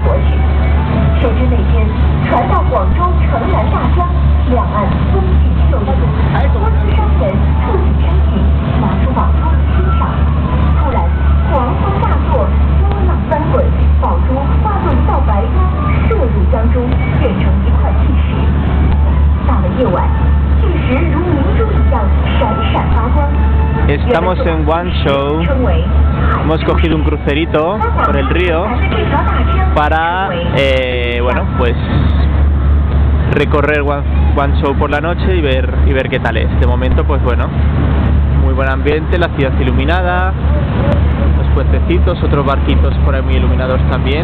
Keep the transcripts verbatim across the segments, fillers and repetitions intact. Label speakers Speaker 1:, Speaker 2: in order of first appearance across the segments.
Speaker 1: 国去。谁知那天船到广州城南大江，两岸风景秀丽，多次商人触景生情，拿出宝珠欣赏。突然狂风大作，波浪翻滚，宝珠化作一道白光，射入江中，变成一块巨石。到了夜晚，巨石如明珠一样闪闪发光。
Speaker 2: Estamos en Guangzhou, hemos cogido un crucerito por el río para, eh, bueno, pues recorrer Guangzhou por la noche y ver y ver qué tal es. De momento, pues bueno, muy buen ambiente, la ciudad iluminada, los puentecitos, otros barquitos por ahí muy iluminados también.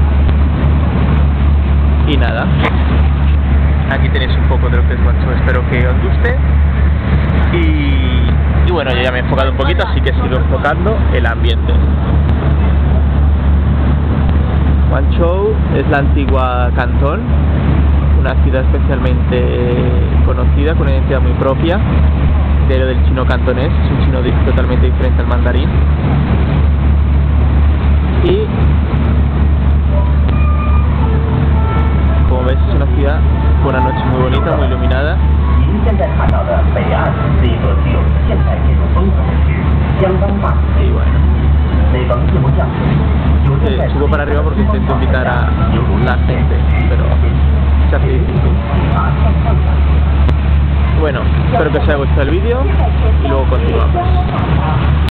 Speaker 2: Y nada, aquí tenéis un poco de lo que es Guangzhou, espero que os guste. Y, y bueno, yo ya me he enfocado un poquito, así que sigo enfocando el ambiente. Guangzhou es la antigua Cantón, una ciudad especialmente conocida, con una identidad muy propia, de lo del chino cantonés, es un chino totalmente diferente al mandarín. Y como ves, es una ciudad con una noche muy bonita, muy iluminada. Y bueno, eh, subo para arriba porque intento invitar a la gente, pero se hace difícil. Bueno, espero que os haya gustado el vídeo y luego continuamos.